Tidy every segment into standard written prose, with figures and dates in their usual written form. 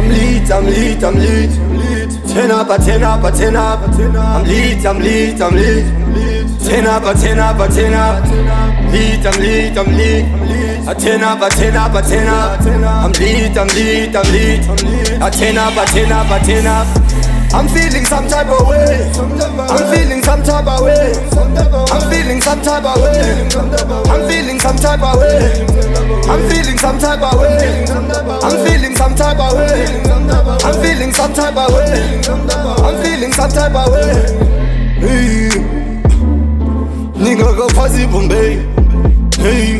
I'm lit, I'm lit, I'm lit. 10 up, a 10 up, a 10 up. I'm lit, I'm lit, I'm lit. 10 up, a 10 up, a 10 up. Lit, I'm lit, I'm lit. A 10 up, a 10 up, a 10 up. I'm lit, I'm lit, I'm lit. A 10 up, a 10 up, a 10 up. I'm feeling some type of way. I'm feeling some type of way. I'm feeling some type of way. I'm feeling some type of way. I'm feeling some type of way. I'm feeling some type of way. I'm feeling some type of way. I'm feeling some type of way. Hey, nigga go fuzzy Bombay. Hey,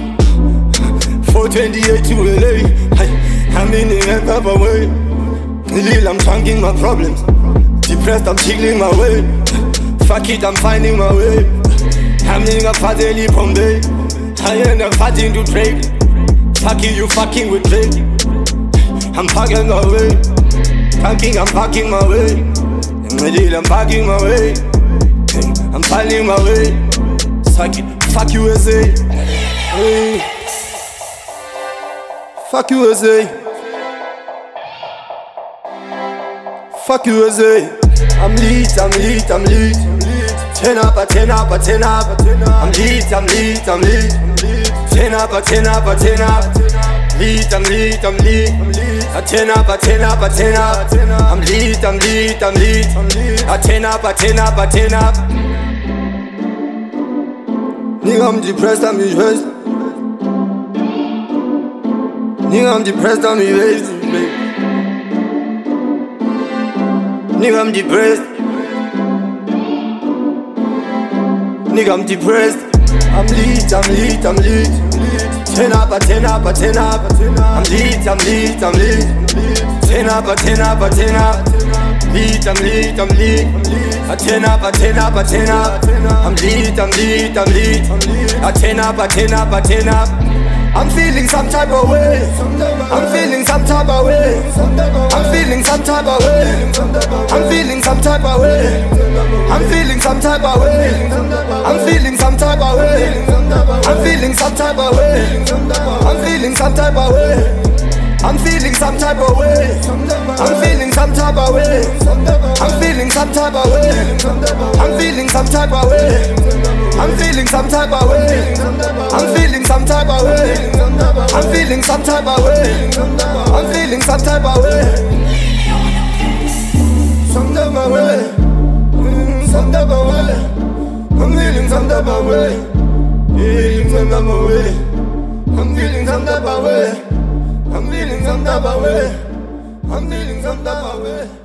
428 to LA. I'm in the heck of a way. I'm chunking my problems. Depressed, I'm chilling my way. Fuck it, I'm finding my way. I'm in a fatherly Bombay. I end up fighting to trade. Fuck it, you fucking with Drake. I'm parking my way. Tanking, I'm parking my way. I'm parking my way. I'm finding my way. Suck it, fuck USA. Hey. Fuck USA. Fuck USA. I'm lit, I'm lit, I'm lit. 10 up, a 10 up, a 10 up. I'm lit, I'm lit, I'm lit. 10 up, a 10 up, a 10 up. Lit, I'm lit, I'm lit. A 10 up, a 10 up, a 10 up. I'm lit, I'm lit, I'm lit. A 10 up, a 10 up, a 10 up. Nigga, I'm depressed, I'm erased. Nigga, I'm depressed, I'm erased. Nigga, I'm depressed. Nigga, I'm depressed. I'm lit, I'm lit, I'm lit. 10 up, a 10 up, a 10 up. I'm lit, I'm lit, I'm lit. 10 up, a 10 up, a 10 up. Lit, I'm lit, I'm lit. A 10 up, a 10 up, a 10 up. I'm lit, I'm lit, I'm lit. A 10 up, a 10 up, a 10 up. I'm feeling some type of way. I'm feeling some type of way. I'm feeling some type of way. I'm feeling some type of way. I'm feeling some type of way. I'm feeling some type of way. I'm feeling some type of way. I'm feeling some type of way. I'm feeling some type of way. I'm feeling some type of way. I'm feeling some type of way. I'm feeling some type of way. I'm feeling some type of way. I'm feeling some type of way. I'm feeling some type of way. I'm feeling some type of way. Some type of way. Some type of way. I'm feeling some type of way. Feeling some type of way. I'm feeling some type of way. I'm feeling some type of way. I'm feeling some type of way.